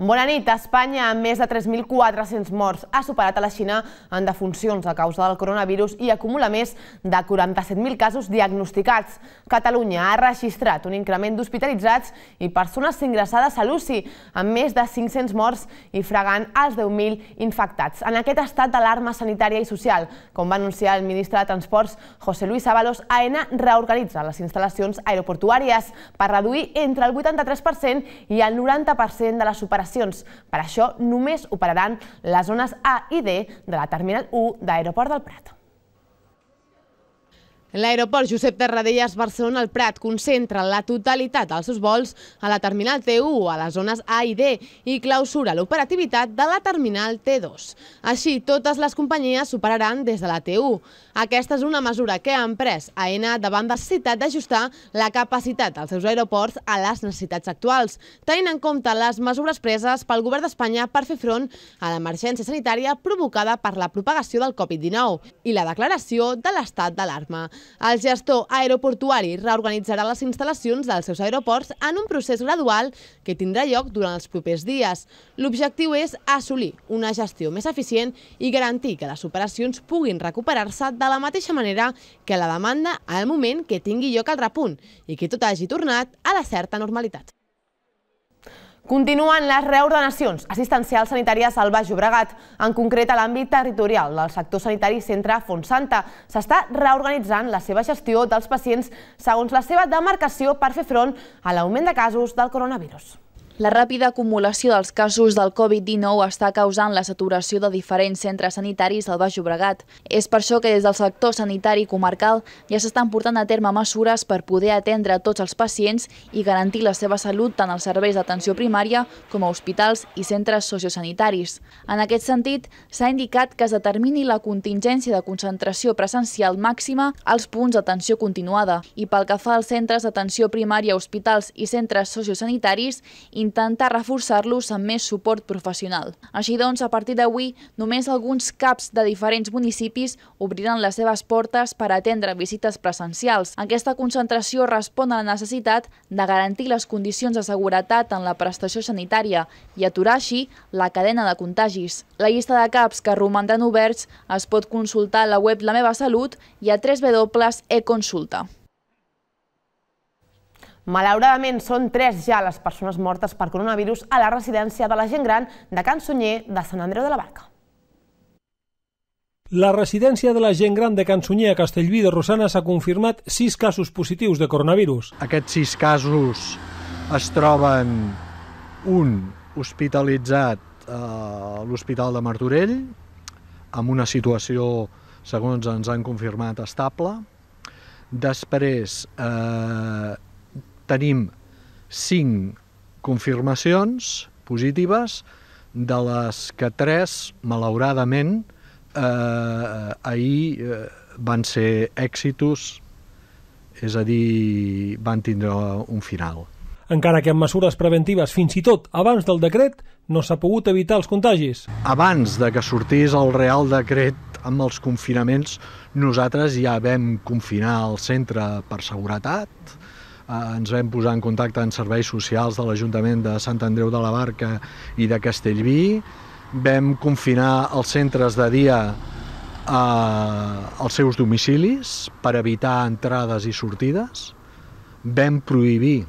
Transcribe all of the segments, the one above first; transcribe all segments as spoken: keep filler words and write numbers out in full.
Bona nit. Espanya, amb més de tres mil quatre-cents morts, ha superat a la Xina en defuncions a causa del coronavirus i acumula més de quaranta-set mil casos diagnosticats. Catalunya ha registrat un increment d'hospitalitzats i persones ingressades a l'U C I, amb més de cinc-cents morts i fregant els deu mil infectats. En aquest estat d'alarma sanitària i social, com va anunciar el ministre de Transports, José Luis Ábalos, AENA reorganitza les instal·lacions aeroportuàries per reduir entre el vuitanta-tres per cent i el noranta per cent de les operacions. Per això, només operaran les zones A i D de la Terminal u d'Aeroport del Prat. L'aeroport Josep Tarradellas Barcelona el Prat concentra la totalitat dels seus vols a la Terminal T u, a les zones A i D, i clausura l'operativitat de la Terminal T dos. Així, totes les companyies s'operaran des de la T u. Aquesta és una mesura que ha emprès AENA davant de la necessitat d'ajustar la capacitat dels seus aeroports a les necessitats actuals, tenint en compte les mesures preses pel Govern d'Espanya per fer front a l'emergència sanitària provocada per la propagació del Covid dinou i la declaració de l'estat d'alarma. El gestor aeroportuari reorganitzarà les instal·lacions dels seus aeroports en un procés gradual que tindrà lloc durant els propers dies. L'objectiu és assolir una gestió més eficient i garantir que les operacions puguin recuperar-se de la mateixa manera que la demanda al moment que tingui lloc el repunt i que tot hagi tornat a la certa normalitat. Continuen les reordenacions assistencials sanitàries al Baix Llobregat, en concret a l'àmbit territorial del sector sanitari Centre Fontsanta. S'està reorganitzant la seva gestió dels pacients segons la seva demarcació per fer front a l'augment de casos del coronavirus. La ràpida acumulació dels casos del Covid dinou està causant la saturació de diferents centres sanitaris al Baix Llobregat. És per això que des del sector sanitari comarcal ja s'estan portant a terme mesures per poder atendre tots els pacients i garantir la seva salut tant als serveis d'atenció primària com a hospitals i centres sociosanitaris. En aquest sentit, s'ha indicat que es determini la contingència de concentració presencial màxima als punts d'atenció continuada i pel que fa als centres d'atenció primària, hospitals i centres sociosanitaris, intentar reforçar-los amb més suport professional. Així doncs, a partir d'avui, només alguns CAPs de diferents municipis obriran les seves portes per atendre visites presencials. Aquesta concentració respon a la necessitat de garantir les condicions de seguretat en la prestació sanitària i aturar així la cadena de contagis. La llista de CAPs que romandran oberts es pot consultar a la web La Meva Salut i a w w w punt e consulta. Malauradament, són tres ja les persones mortes per coronavirus a la residència de la gent gran de Can Sunyer de Sant Andreu de la Barca. La residència de la gent gran de Can Sunyer a Castellví de Rosanes ha confirmat sis casos positius de coronavirus. Aquests sis casos es troben un hospitalitzat a l'Hospital de Martorell, amb una situació, segons ens han confirmat, estable. Després, eh, tenim cinc confirmacions positives, de les que tres, malauradament, eh, ahir eh, van ser èxitos, és a dir, van tindre un final. Encara que amb mesures preventives fins i tot abans del decret, no s'ha pogut evitar els contagis. Abans de que sortís el Real Decret amb els confinaments, nosaltres ja vam confinar el centre per seguretat. Ens vam posar en contacte amb serveis socials de l'Ajuntament de Sant Andreu de la Barca i de Castellví. Vam confinar els centres de dia als seus domicilis per evitar entrades i sortides. Vam prohibir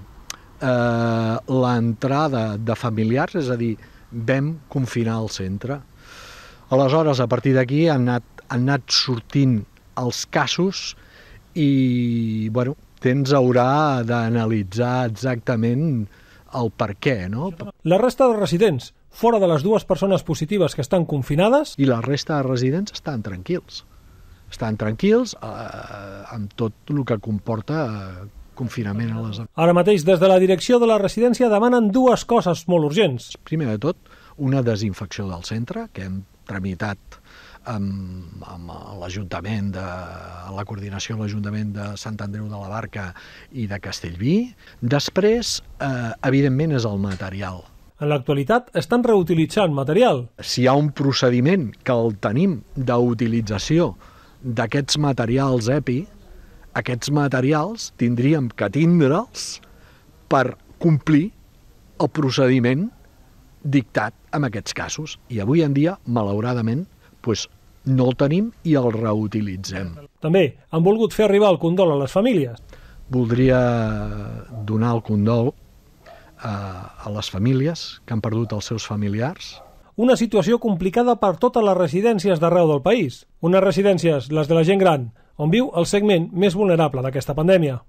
l'entrada de familiars, és a dir, vam confinar el centre. Aleshores, a partir d'aquí han anat, han anat sortint els casos i, bueno, tens haurà d'analitzar exactament el per què, no? La resta de residents, fora de les dues persones positives que estan confinades... I la resta de residents estan tranquils. Estan tranquils eh, amb tot el que comporta eh, confinament a les... Ara mateix, des de la direcció de la residència demanen dues coses molt urgents. Primer de tot, una desinfecció del centre, que hem tramitat amb, amb l'Ajuntament, de la coordinació amb l'Ajuntament de Sant Andreu de la Barca i de Castellví. Després, eh, evidentment, és el material. En l'actualitat estan reutilitzant material. Si hi ha un procediment que el tenim d'utilització d'aquests materials EPI, aquests materials tindríem que tindre'ls per complir el procediment dictat en aquests casos. I avui en dia, malauradament, doncs, no el tenim i el reutilitzem. També han volgut fer arribar el condol a les famílies. Voldria donar el condol a les famílies que han perdut els seus familiars. Una situació complicada per totes les residències d'arreu del país. Unes residències, les de la gent gran, on viu el segment més vulnerable d'aquesta pandèmia.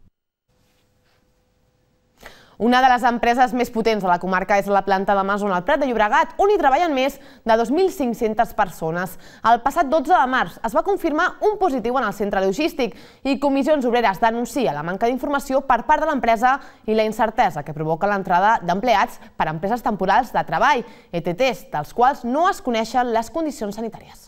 Una de les empreses més potents de la comarca és la planta d'Amazon al Prat de Llobregat, on hi treballen més de dos mil cinc-centes persones. El passat dotze de març es va confirmar un positiu en el centre logístic i Comissions Obreres denuncia la manca d'informació per part de l'empresa i la incertesa que provoca l'entrada d'empleats per a empreses temporals de treball, E T Ts, dels quals no es coneixen les condicions sanitàries.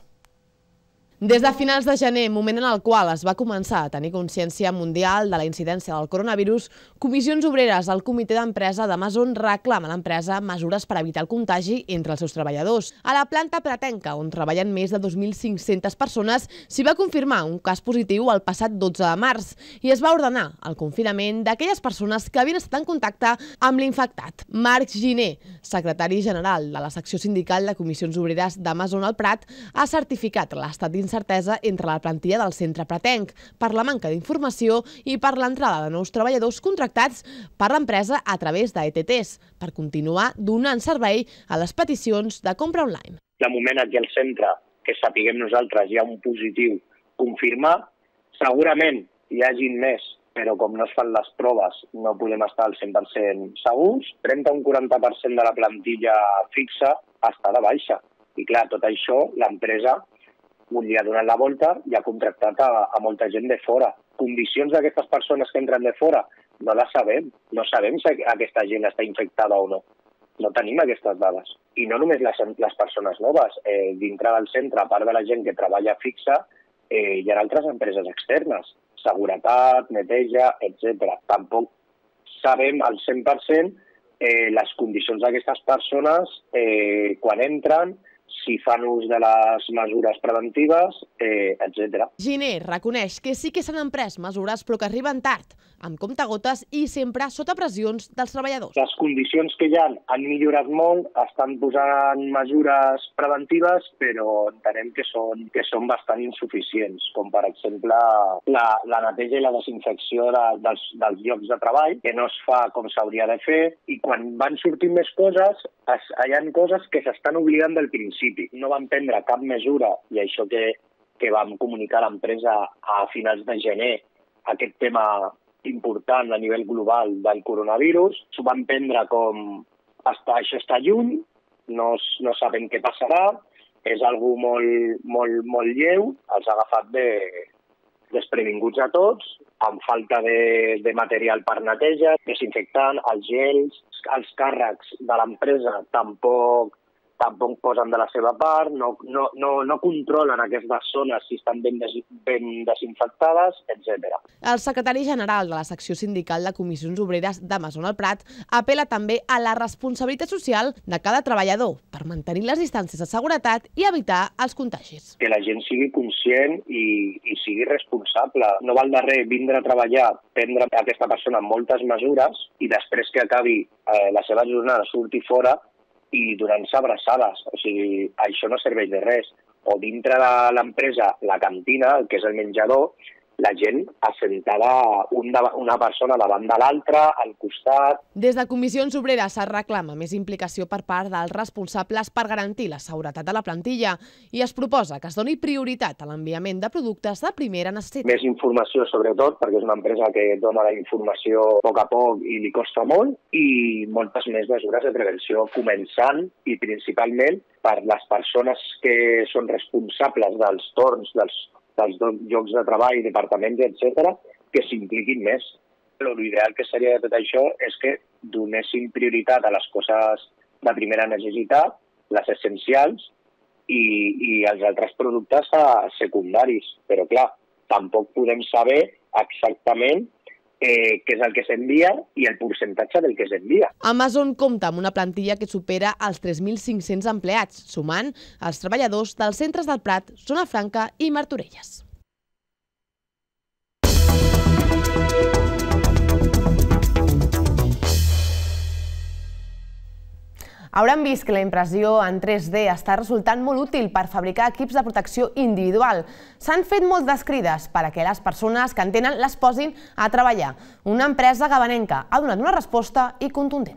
Des de finals de gener, moment en el qual es va començar a tenir consciència mundial de la incidència del coronavirus, Comissions Obreres, el comitè d'empresa d'Amazon, reclama a l'empresa mesures per evitar el contagi entre els seus treballadors. A la planta pratenca, on treballen més de dos mil cinc-centes persones, s'hi va confirmar un cas positiu el passat dotze de març i es va ordenar el confinament d'aquelles persones que havien estat en contacte amb l'infectat. Marc Giner, secretari general de la secció sindical de Comissions Obreres d'Amazon al Prat, ha certificat l'estat d'incertesa incertesa entre la plantilla del centre pratenc per la manca d'informació i per l'entrada de nous treballadors contractats per l'empresa a través d'E T Ts per continuar donant servei a les peticions de compra online. De moment aquí al centre, que sapiguem nosaltres, hi ha un positiu confirmat. Segurament hi hagin més, però com no es fan les proves no podem estar al cent per cent segurs. trenta a un quaranta per cent de la plantilla fixa està de baixa. I clar, tot això l'empresa un dia ha donat la volta i ha contractat a, a molta gent de fora. Condicions d'aquestes persones que entren de fora no les sabem. No sabem si aquesta gent està infectada o no. No tenim aquestes dades. I no només les, les persones noves. Eh, dintre del centre, a part de la gent que treballa fixa, eh, hi ha altres empreses externes. Seguretat, neteja, etcètera. Tampoc sabem al cent per cent eh, les condicions d'aquestes persones eh, quan entren, si fan ús de les mesures preventives, eh, etcètera. Giner reconeix que sí que s'han emprès mesures però que arriben tard, amb comptagotes i sempre sota pressions dels treballadors. Les condicions que hi ha han millorat molt, estan posant mesures preventives, però entenem que són, que són bastant insuficients, com per exemple la, la neteja i la desinfecció de, dels, dels llocs de treball, que no es fa com s'hauria de fer, i quan van sortint més coses, es, hi ha coses que s'estan oblidant del principi. No van prendre cap mesura, i això que, que vam comunicar a l'empresa a finals de gener, aquest tema important a nivell global del coronavirus, s'ho van prendre com hasta, això està lluny, no, no sabem què passarà, és algo molt, molt, molt lleu, els ha agafat de, desprevinguts a tots, amb falta de, de material per neteja, desinfectant, els gels, els càrrecs de l'empresa tampoc tampoc posen de la seva part, no, no, no, no controlen aquestes zones si estan ben, des, ben desinfectades, etcètera. El secretari general de la secció sindical de Comissions Obreres d'Amazon al Prat apela també a la responsabilitat social de cada treballador per mantenir les distàncies de seguretat i evitar els contagis. Que la gent sigui conscient i, i sigui responsable. No val de res vindre a treballar, prendre a aquesta persona moltes mesures i després que acabi eh, la seva jornada surti fora i donant-se abraçades. O sigui, això no serveix de res. O dintre de l'empresa, la cantina, el que és el menjador, la gent assentada una, una persona davant de l'altra, al costat. Des de Comissions Obreres es reclama més implicació per part dels responsables per garantir la seguretat de la plantilla i es proposa que es doni prioritat a l'enviament de productes de primera necessitat. Més informació, sobretot, perquè és una empresa que dona la informació a poc a poc i li costa molt, i moltes més mesures de prevenció, començant i principalment per les persones que són responsables dels torns, dels dels llocs de treball, departaments, etcètera, que s'impliquin més. Però l'ideal que seria de tot això és que donessin prioritat a les coses de primera necessitat, les essencials, i, i els altres productes secundaris. Però, clar, tampoc podem saber exactament Eh, què és el que s'envia i el percentatge del que s'envia. Amazon compta amb una plantilla que supera els tres mil cinc-cents empleats, sumant els treballadors dels centres del Prat, Zona Franca i Martorelles. Hauran vist que la impressió en tres D està resultant molt útil per fabricar equips de protecció individual. S'han fet moltes crides perquè les persones que en tenen les posin a treballar. Una empresa gabanenca ha donat una resposta i contundent.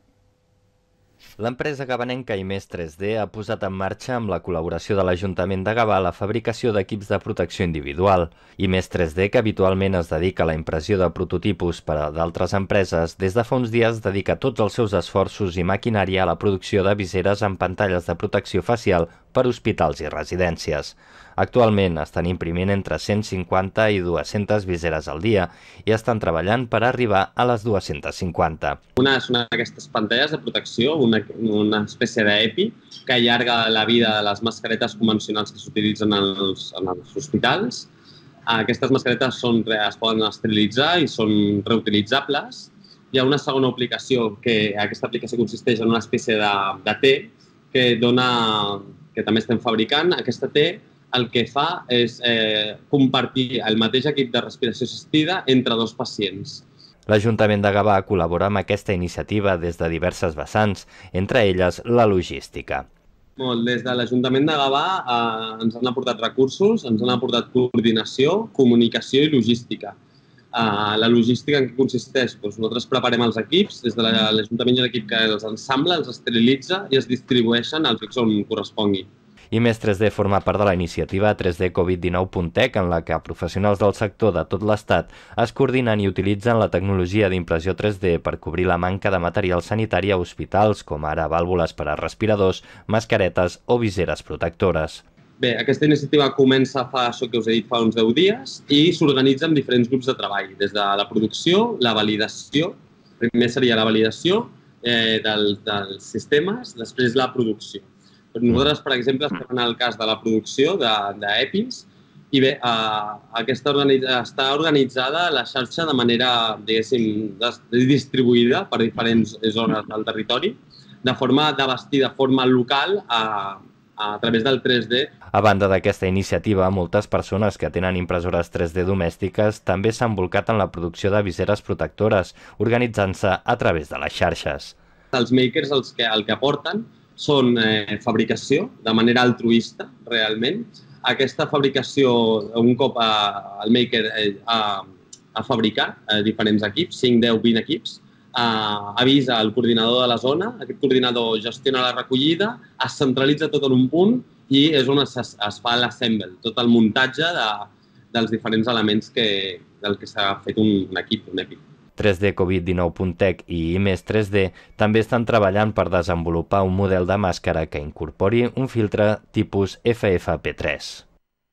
L'empresa gabanenca I més tres D ha posat en marxa, amb la col·laboració de l'Ajuntament de Gavà, la fabricació d'equips de protecció individual. I més tres D, que habitualment es dedica a la impressió de prototipus per a d'altres empreses, des de fa uns dies dedica tots els seus esforços i maquinària a la producció de viseres amb pantalles de protecció facial per hospitals i residències. Actualment estan imprimint entre cent cinquanta i dues-centes viseres al dia i estan treballant per arribar a les dues-centes cinquanta. Una és una d'aquestes pantalles de protecció, una, una espècie d'EPI, que allarga la vida de les mascaretes convencionals que s'utilitzen en, en els hospitals. Aquestes mascaretes són, es poden esterilitzar i són reutilitzables. Hi ha una segona aplicació, que aquesta aplicació consisteix en una espècie de, de T que, dona, que també estem fabricant. Aquesta T el que fa és eh, compartir el mateix equip de respiració assistida entre dos pacients. L'Ajuntament de Gavà col·labora amb aquesta iniciativa des de diverses vessants, entre elles la logística. Des de l'Ajuntament de Gavà eh, ens han aportat recursos, ens han aportat coordinació, comunicació i logística. Uh, la logística en què consisteix? Doncs nosaltres preparem els equips, des de l'Ajuntament hi ha l'equip que els ensambla, els esterilitza i es distribueixen als llocs on correspongui. I més tres D forma part de la iniciativa tres D Covid dinou punt tech, en la que professionals del sector de tot l'Estat es coordinen i utilitzen la tecnologia d'impressió tres D per cobrir la manca de material sanitari a hospitals, com ara vàlvules per a respiradors, mascaretes o viseres protectores. Bé, aquesta iniciativa comença fa, això que us he dit, fa uns deu dies i s'organitza en diferents grups de treball, des de la producció, la validació, primer seria la validació eh, del, dels sistemes, després la producció. Nosaltres, per exemple, estem en el cas de la producció d'EPIs i bé, eh, aquesta organitza, està organitzada la xarxa de manera, diguéssim, distribuïda per diferents zones del territori, de forma d'abastir de forma local a, a través del tres D. A banda d'aquesta iniciativa, moltes persones que tenen impressores tres D domèstiques també s'han bolcat en la producció de viseres protectores, organitzant-se a través de les xarxes. Els makers els que, el que aporten són eh, fabricació, de manera altruista, realment. Aquesta fabricació, un cop eh, el maker eh, ha, ha fabricat eh, diferents equips, cinc, deu, vint equips, eh, avisa al coordinador de la zona, aquest coordinador gestiona la recollida, es centralitza tot en un punt i és on es, es fa l'assemble, tot el muntatge de, dels diferents elements que, del que s'ha fet un, un equip, un equip. tres D Covid dinou punt tech i I més tres D també estan treballant per desenvolupar un model de màscara que incorpori un filtre tipus F F P tres.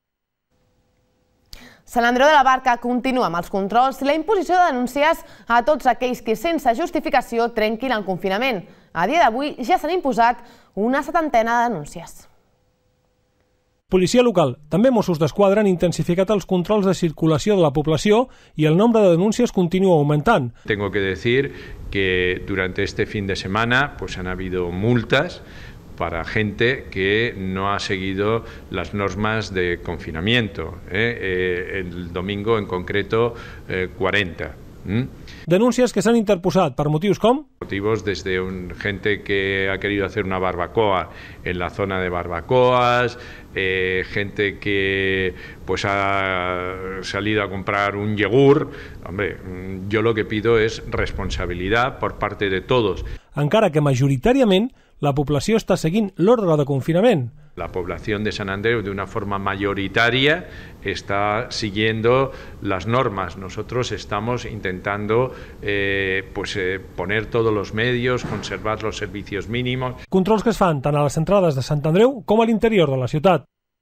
Sant Andreu de la Barca continua amb els controls i la imposició de denúncies a tots aquells que sense justificació trenquin el confinament. A dia d'avui ja s'han imposat una setantena de denúncies. Policia local, també Mossos d'Esquadra han intensificat els controls de circulació de la població i el nombre de denúncies continua aumentant. Tengo que decir que durante este fin de semana pues han habido multas para gente que no ha seguido las normas de confinamiento. ¿eh? Eh, el domingo en concreto eh, cuarenta. ¿Mm? Denúncies que s'han interposat per motius com? Motivos desde un, gente que ha querido hacer una barbacoa en la zona de barbacoas, eh, gente que pues ha salido a comprar un yogur. Hombre, yo lo que pido es responsabilidad por parte de todos. Encara que majoritàriament la població està seguint l'ordre de confinament. La población de Sant Andreu, de una forma mayoritaria, está siguiendo las normas. Nosotros estamos intentando eh, pues, eh, poner todos los medios, conservar los servicios mínimos. Controls que es fan tant a les entrades de Sant Andreu com a l'interior de la ciutat.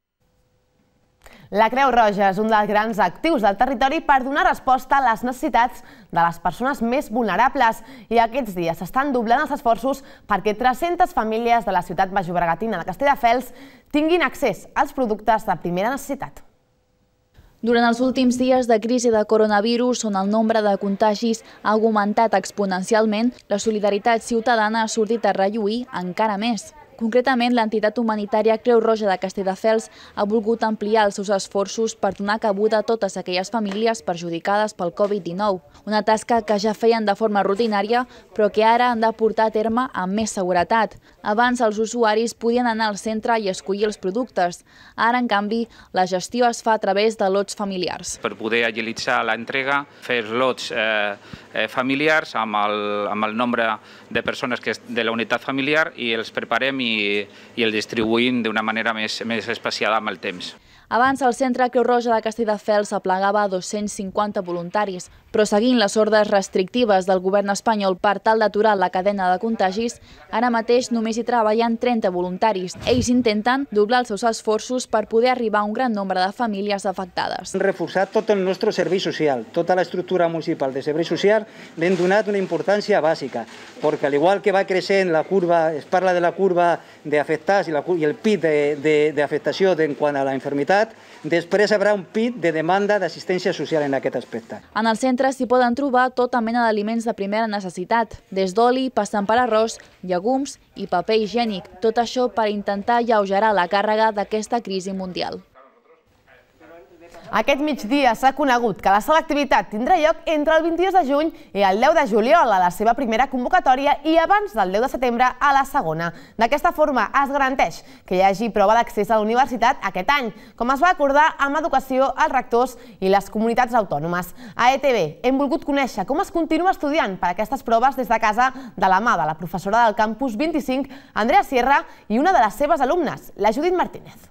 La Creu Roja és un dels grans actius del territori per donar resposta a les necessitats de les persones més vulnerables i aquests dies s'estan doblant els esforços perquè tres-centes famílies de la ciutat baixllobregatina de Castelldefels tinguin accés als productes de primera necessitat. Durant els últims dies de crisi de coronavirus, on el nombre de contagis ha augmentat exponencialment, la solidaritat ciutadana ha sortit a relluir encara més. Concretament, l'entitat humanitària Creu Roja de Castelldefels ha volgut ampliar els seus esforços per donar cabuda a totes aquelles famílies perjudicades pel Covid dinou, una tasca que ja feien de forma rutinària, però que ara han de portar a terme amb més seguretat. Abans, els usuaris podien anar al centre i escollir els productes. Ara, en canvi, la gestió es fa a través de lots familiars. Per poder agilitzar l'entrega, fer lots eh, eh, familiars amb el, amb el nombre de persones que és de la unitat familiar i els preparem i, i el distribuïm d'una manera més, més espaciada amb el temps. Abans, el Centre Creu Roja de Castelldefels aplegava dos-cents cinquanta voluntaris, però seguint les ordres restrictives del govern espanyol per tal d'aturar la cadena de contagis, ara mateix només hi treballen trenta voluntaris. Ells intenten doblar els seus esforços per poder arribar a un gran nombre de famílies afectades. Hem reforçat tot el nostre servei social, tota l'estructura municipal de servei social l'hem donat una importància bàsica, perquè al igual que va creixent la curva, es parla de la curva d'afectats i, la, i el pic d'afectació en quant a la infermitat, després hi haurà un pic de demanda d'assistència social en aquest aspecte. En el centre s'hi poden trobar tota mena d'aliments de primera necessitat, des d'oli, passant per arròs, llegums i paper higiènic, tot això per intentar alleugerar la càrrega d'aquesta crisi mundial. Aquest migdia s'ha conegut que la selectivitat tindrà lloc entre el vint-i-dos de juny i el deu de juliol a la seva primera convocatòria i abans del deu de setembre a la segona. D'aquesta forma es garanteix que hi hagi prova d'accés a la universitat aquest any, com es va acordar amb Educació, els rectors i les comunitats autònomes. A E T V hem volgut conèixer com es continua estudiant per aquestes proves des de casa de la mà de la professora del campus vint-i-cinc, Andrea Sierra, i una de les seves alumnes, la Judit Martínez.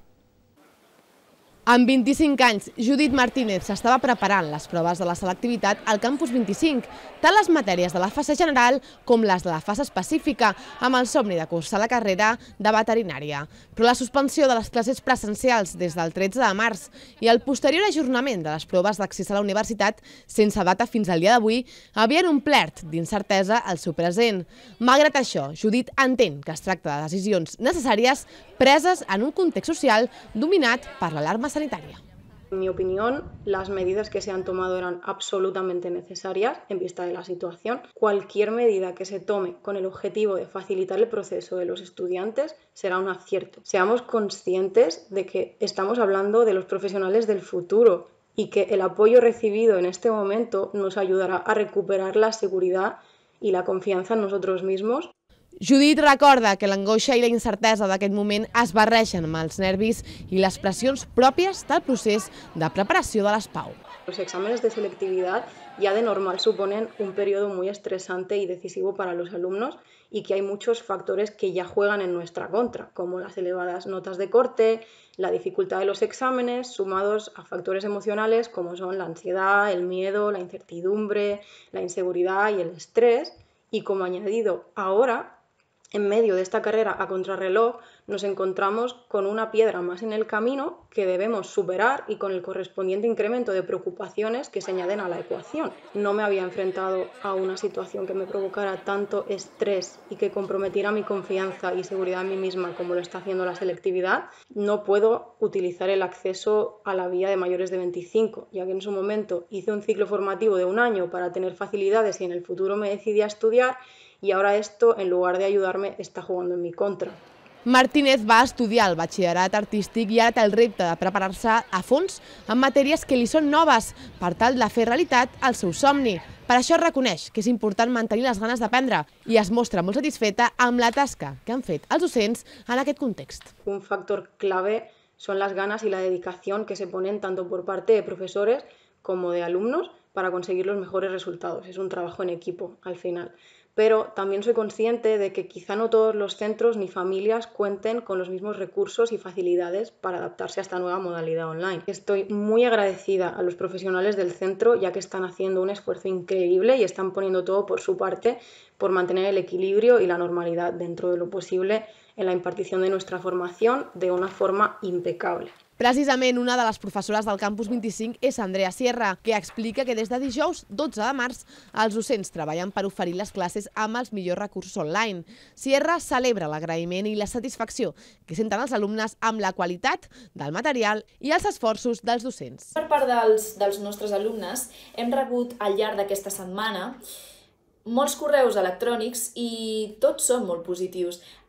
Amb vint-i-cinc anys, Judit Martínez s'estava preparant les proves de la selectivitat al campus vint-i-cinc, tant les matèries de la fase general com les de la fase específica, amb el somni de cursar la carrera de veterinària. Però la suspensió de les classes presencials des del tretze de març i el posterior ajornament de les proves d'accés a la universitat sense data fins al dia d'avui havien omplert d'incertesa el seu present. Malgrat això, Judit entén que es tracta de decisions necessàries preses en un context social dominat per l'alarma sanitaria. En mi opinión, las medidas que se han tomado eran absolutamente necesarias en vista de la situación. Cualquier medida que se tome con el objetivo de facilitar el proceso de los estudiantes será un acierto. Seamos conscientes de que estamos hablando de los profesionales del futuro y que el apoyo recibido en este momento nos ayudará a recuperar la seguridad y la confianza en nosotros mismos. Judit recorda que l'angoixa i la incertesa d'aquest moment es barregen amb els nervis i les pressions pròpies del procés de preparació de les PAU. Los exámenes de selectividad ya de normal suponen un periodo muy estresante y decisivo para los alumnos y que hay muchos factores que ya juegan en nuestra contra, como las elevadas notas de corte, la dificultad de los exámenes, sumados a factores emocionales como son la ansiedad, el miedo, la incertidumbre, la inseguridad y el estrés. Y como añadido ahora, en medio de esta carrera a contrarreloj, nos encontramos con una piedra más en el camino que debemos superar y con el correspondiente incremento de preocupaciones que se añaden a la ecuación. No me había enfrentado a una situación que me provocara tanto estrés y que comprometiera mi confianza y seguridad en mí misma como lo está haciendo la selectividad. No puedo utilizar el acceso a la vía de mayores de veinticinco, ya que en su momento hice un ciclo formativo de un año para tener facilidades y en el futuro me decidí a estudiar, y ahora esto, en lugar de ayudarme, está jugando en mi contra. Martínez va estudiar el batxillerat artístic i ara té el repte de preparar-se a fons en matèries que li són noves per tal de fer realitat el seu somni. Per això reconeix que és important mantenir les ganes d'aprendre i es mostra molt satisfeta amb la tasca que han fet els docents en aquest context. Un factor clave son las ganas y la dedicación que se ponen tanto por parte de profesores como de alumnos para conseguir los mejores resultados. Es un trabajo en equipo al final. Pero también soy consciente de que quizá no todos los centros ni familias cuenten con los mismos recursos y facilidades para adaptarse a esta nueva modalidad online. Estoy muy agradecida a los profesionales del centro, ya que están haciendo un esfuerzo increíble y están poniendo todo por su parte por mantener el equilibrio y la normalidad dentro de lo posible en la impartición de nuestra formación de una forma impecable. Precisament una de les professores del campus vint-i-cinc és Andrea Sierra, que explica que des de dijous dotze de març els docents treballen per oferir les classes amb els millors recursos online. Sierra celebra l'agraïment i la satisfacció que senten els alumnes amb la qualitat del material i els esforços dels docents. Per part dels, dels nostres alumnes hem rebut al llarg d'aquesta setmana molts correus electrònics i tots són molt positius.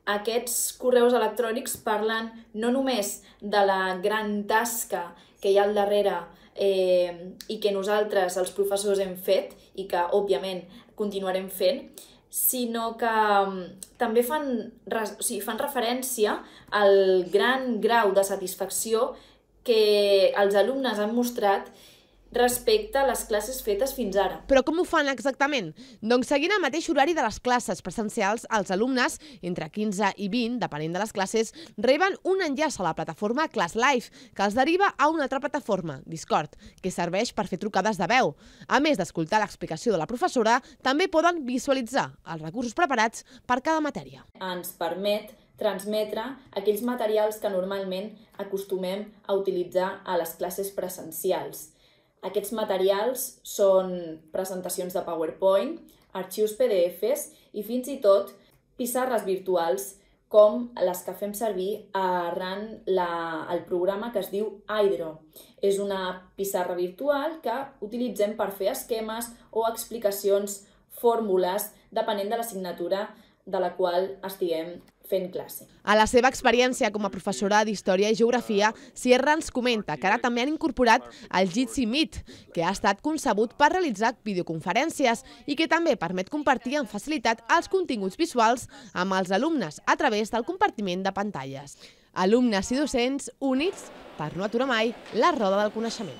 Aquests correus electrònics parlen no només de la gran tasca que hi ha al darrere eh, i que nosaltres, els professors, hem fet i que, òbviament, continuarem fent, sinó que també fan, o sigui, fan referència al gran grau de satisfacció que els alumnes han mostrat respecte a les classes fetes fins ara. Però com ho fan exactament? Doncs seguint el mateix horari de les classes presencials, els alumnes, entre quinze i vint, depenent de les classes, reben un enllaç a la plataforma ClassLive, que els deriva a una altra plataforma, Discord, que serveix per fer trucades de veu. A més d'escoltar l'explicació de la professora, també poden visualitzar els recursos preparats per cada matèria. Ens permet transmetre aquells materials que normalment acostumem a utilitzar a les classes presencials. Aquests materials són presentacions de PowerPoint, arxius P D Fs i fins i tot pissarres virtuals com les que fem servir arran el programa que es diu Hydro. És una pissarra virtual que utilitzem per fer esquemes o explicacions, fórmules, depenent de l'assignatura de la qual estiguem fent classe. A la seva experiència com a professora d'Història i Geografia, Sierra ens comenta que ara també han incorporat el Jitsi Meet, que ha estat concebut per realitzar videoconferències i que també permet compartir amb facilitat els continguts visuals amb els alumnes a través del compartiment de pantalles. Alumnes i docents units per no aturar mai la roda del coneixement.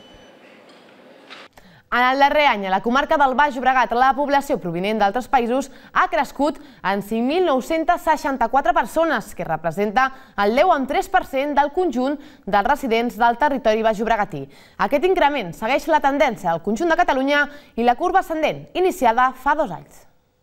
En el darrer any, a la comarca del Baix Llobregat, la població provinent d'altres països ha crescut en cinc mil nou-cents seixanta-quatre persones, que representa el deu coma tres per cent del conjunt dels residents del territori baix-llobregatí. Aquest increment segueix la tendència del conjunt de Catalunya i la curva ascendent, iniciada fa dos anys.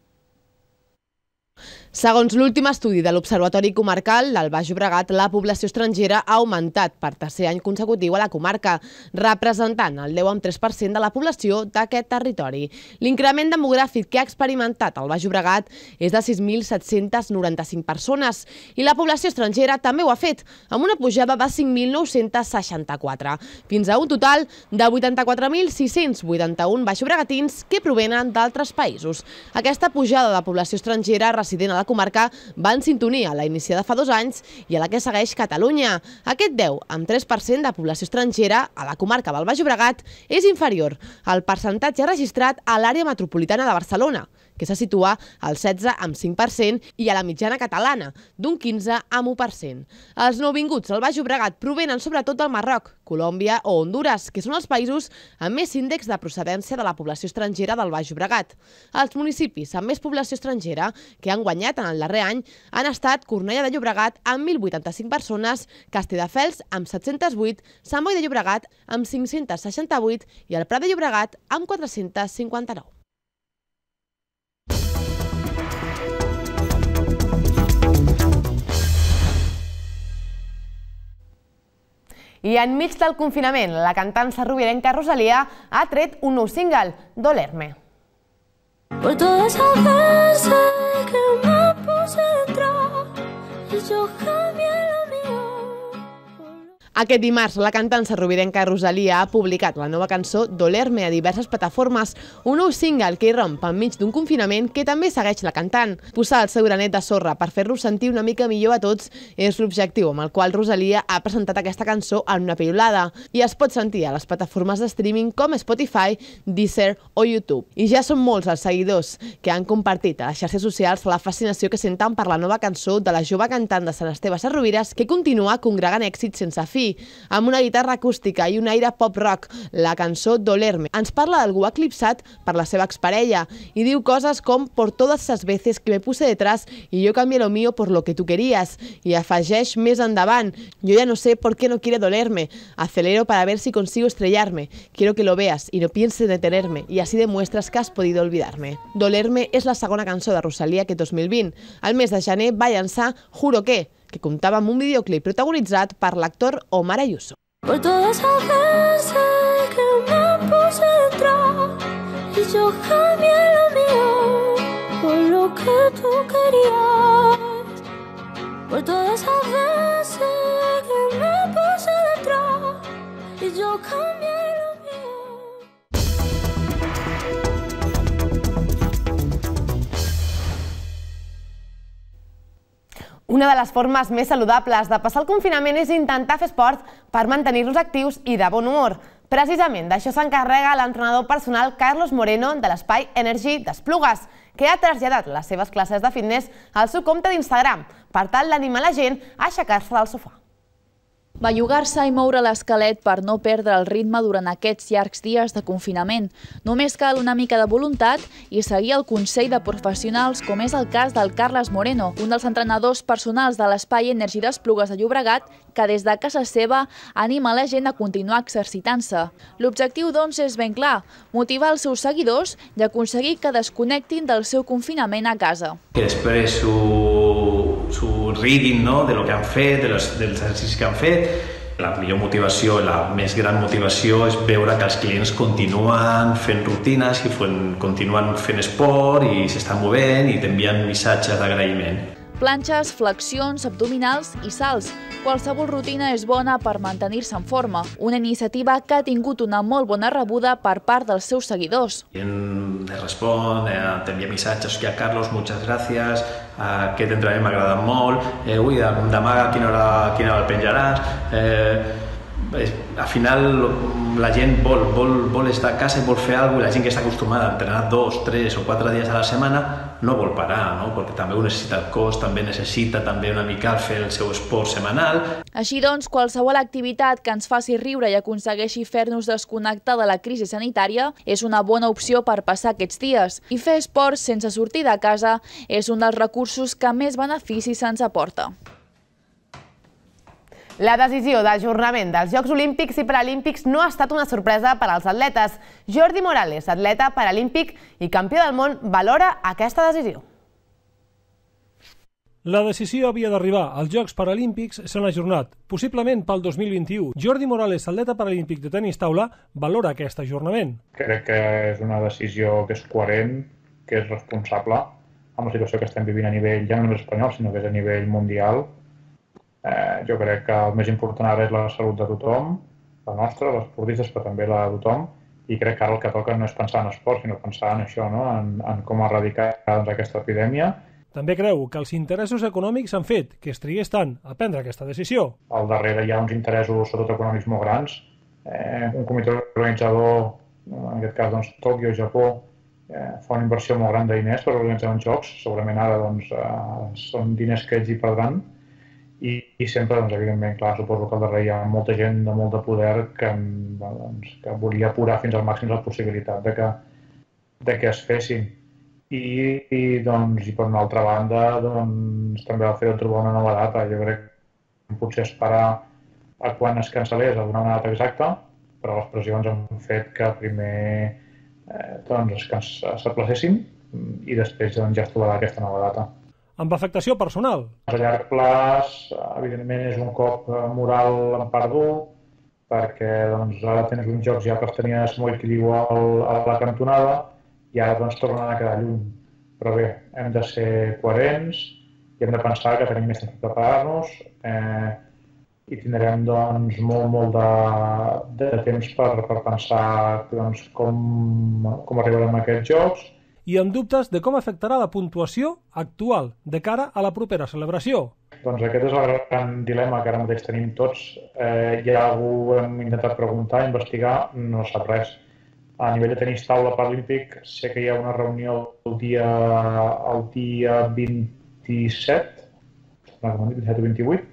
Segons l'últim estudi de l'Observatori Comarcal del Baix Llobregat, la població estrangera ha augmentat per tercer any consecutiu a la comarca, representant el deu coma tres per cent de la població d'aquest territori. L'increment demogràfic que ha experimentat el Baix Llobregat és de sis mil set-cents noranta-cinc persones i la població estrangera també ho ha fet, amb una pujada de cinc mil nou-cents seixanta-quatre, fins a un total de vuitanta-quatre mil sis-cents vuitanta-un baix-llobregatins que provenen d'altres països. Aquesta pujada de població estrangera resident a la comarca va en sintonia a la iniciada fa dos anys i a la que segueix Catalunya. Aquest deu coma tres per cent de població estrangera a la comarca del Baix Llobregat és inferior al percentatge registrat a l'àrea metropolitana de Barcelona, que se situa al setze coma cinc per cent, i a la mitjana catalana, d'un quinze coma u per cent. Els nouvinguts al Baix Llobregat provenen sobretot del Marroc, Colòmbia o Hondures, que són els països amb més índex de procedència de la població estrangera del Baix Llobregat. Els municipis amb més població estrangera que han guanyat en el darrer any han estat Cornellà de Llobregat amb mil vuitanta-cinc persones, Castelldefels amb set-cents vuit, Sant Boi de Llobregat amb cinc-cents seixanta-vuit i el Prat de Llobregat amb quatre-cents cinquanta-nou. I enmig del confinament, la cantant sarrovirenca Rosalía ha tret un nou single, Dolerme. Por todas esas veces que me puse detrás y yo cambié lo mío. Aquest dimarts, la cantant sarrovirenca Rosalía ha publicat la nova cançó Dolerme a diverses plataformes, un nou single que irromp enmig d'un confinament que també segueix la cantant. Posar el seu granet de sorra per fer-nos sentir una mica millor a tots és l'objectiu amb el qual Rosalía ha presentat aquesta cançó en una piulada i es pot sentir a les plataformes de streaming com Spotify, Deezer o YouTube. I ja són molts els seguidors que han compartit a les xarxes socials la fascinació que senten per la nova cançó de la jove cantant de Sant Esteve Sarrovires, que continua congregant èxits sense fi. Amb una guitarra acústica i un aire pop-rock, la cançó Dolerme ens parla d'algú eclipsat per la seva exparella i diu coses com «por todas esas veces que me puse detrás y yo cambié lo mío por lo que tú querías», i afegeix més endavant «yo ya no sé por qué no quiere dolerme, acelero para ver si consigo estrellarme, quiero que lo veas y no pienses detenerme y así demuestras que has podido olvidarme». Dolerme és la segona cançó de Rosalía aquest dos mil vint. Al mes de gener va llançar Juro que, que comptava amb un videoclip protagonitzat per l'actor Omar Ayuso. Por todas esas veces que me puse detrás y yo cambié lo mío por lo que tú querías. Por todas esas veces que me puse detrás y yo cambié lo mío. Una de les formes més saludables de passar el confinament és intentar fer esport per mantenir-nos actius i de bon humor. Precisament d'això s'encarrega l'entrenador personal Carlos Moreno de l'Espai Energy d'Esplugues, que ha traslladat les seves classes de fitness al seu compte d'Instagram per tal d'animar la gent a aixecar-se del sofà. Bellugar-se i moure l'esquelet per no perdre el ritme durant aquests llargs dies de confinament. Només cal una mica de voluntat i seguir el consell de professionals, com és el cas del Carles Moreno, un dels entrenadors personals de l'Espai Energy d'Esplugues de Llobregat, que des de casa seva anima la gent a continuar exercitant-se. L'objectiu, doncs, és ben clar, motivar els seus seguidors i aconseguir que desconnectin del seu confinament a casa. Que després su, su riguin, no?, de lo que han fet, de los, dels exercicis que han fet. La millor motivació, la més gran motivació és veure que els clients continuen fent rutines, i continuen fent esport i s'estan movent i t'envien missatges d'agraïment. Planxes, flexions, abdominals i salts. Qualsevol rutina és bona per mantenir-se en forma. Una iniciativa que ha tingut una molt bona rebuda per part dels seus seguidors. Me respon, eh, t'envia missatges, que a Carlos, muchas gracias, eh, aquest entrenament m'ha agradat molt, eh, ui, demà a quina hora, a quina hora el penjaràs. Eh, al final la gent vol, vol, vol estar a casa i vol fer alguna cosa, i la gent que està acostumada a entrenar dos, tres o quatre dies a la setmana no vol parar, no? Perquè també ho necessita el cos, també necessita també una mica fer el seu esport setmanal. Així doncs, qualsevol activitat que ens faci riure i aconsegueixi fer-nos desconnectar de la crisi sanitària és una bona opció per passar aquests dies. I fer esport sense sortir de casa és un dels recursos que més beneficis se'ns aporta. La decisió d'ajornament dels Jocs Olímpics i Paralímpics no ha estat una sorpresa per als atletes. Jordi Morales, atleta paralímpic i campió del món, valora aquesta decisió. La decisió havia d'arribar. Els Jocs Paralímpics s'han ajornat, possiblement pel dos mil vint-i-u. Jordi Morales, atleta paralímpic de tenis taula, valora aquest ajornament. Crec que és una decisió que és coherent, que és responsable amb la situació que estem vivint a nivell, ja no només espanyol, sinó que és a nivell mundial. Eh, jo crec que el més important ara és la salut de tothom, la nostra, dels esportistes, però també la de tothom, i crec que ara el que toca no és pensar en esport, sinó pensar en això, no? en, en com erradicar doncs, aquesta epidèmia. També creu que els interessos econòmics han fet que es trigués tant a prendre aquesta decisió. Al darrere hi ha uns interessos, sobretot econòmics, molt grans. Eh, un comitè organitzador, en aquest cas doncs, Tòquio, Japó, eh, fa una inversió molt gran de diners per organitzar uns jocs. Segurament ara doncs, eh, són diners que ells hi perdran. I, i sempre, doncs, evidentment, clar, suposo que al darrere hi ha molta gent de molt de poder que, doncs, que volia apurar fins al màxim la possibilitat de que, de que es fessin. I, i, doncs, i per una altra banda, doncs, també el fet de trobar una nova data. Jo crec que potser esperar a quan es cancel·lés a donar una data exacta, però les pressions han fet que primer eh, doncs, s'aplacessin i després doncs, ja es trobarà aquesta nova data. Amb afectació personal. A llarg plaç, evidentment, és un cop moral en part dur, perquè doncs, ara tens uns jocs ja que els tenies molt equilibrat a la cantonada i ara doncs, tornen a quedar lluny. Però bé, hem de ser coherents i hem de pensar que tenim més temps per preparar-nos eh, i tindrem doncs, molt, molt de, de temps per, per pensar doncs, com, com arribarem a aquests jocs. I amb dubtes de com afectarà la puntuació actual de cara a la propera celebració. Doncs aquest és el gran dilema que ara mateix tenim tots. Eh, ja algú hem intentat preguntar, investigar, no sap res. A nivell de tenis taula paralímpic sé que hi ha una reunió el dia, el dia vint-i-set, vint-i-set o vint-i-vuit,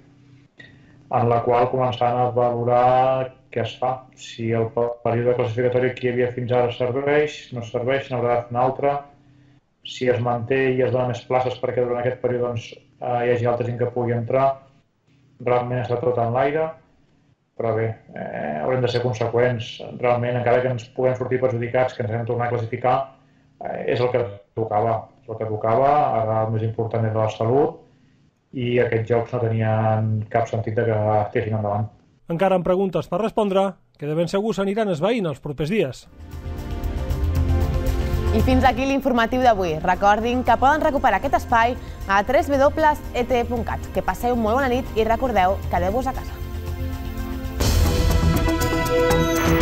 en la qual començaran a valorar què es fa. Si el període classificatori que hi havia fins ara serveix, no serveix, n'haurà de fer un altre. Si es manté i es donen més places perquè durant aquest període doncs, eh, hi hagi altra gent que pugui entrar, realment està tot en l'aire, però bé, eh, haurem de ser conseqüents. Realment, encara que ens puguem sortir perjudicats, que ens hem de tornar a classificar, eh, és el que tocava. És el que tocava, ara el més important és la salut, i aquests jocs no tenien cap sentit de que estiguessin endavant. Encara amb preguntes per respondre, que de ben segur s'aniran esvaint els propers dies. I fins aquí l'informatiu d'avui. Recordin que poden recuperar aquest espai a w w w punt e t e punt cat. Que passeu molt bona nit i recordeu, quedeu-vos a casa.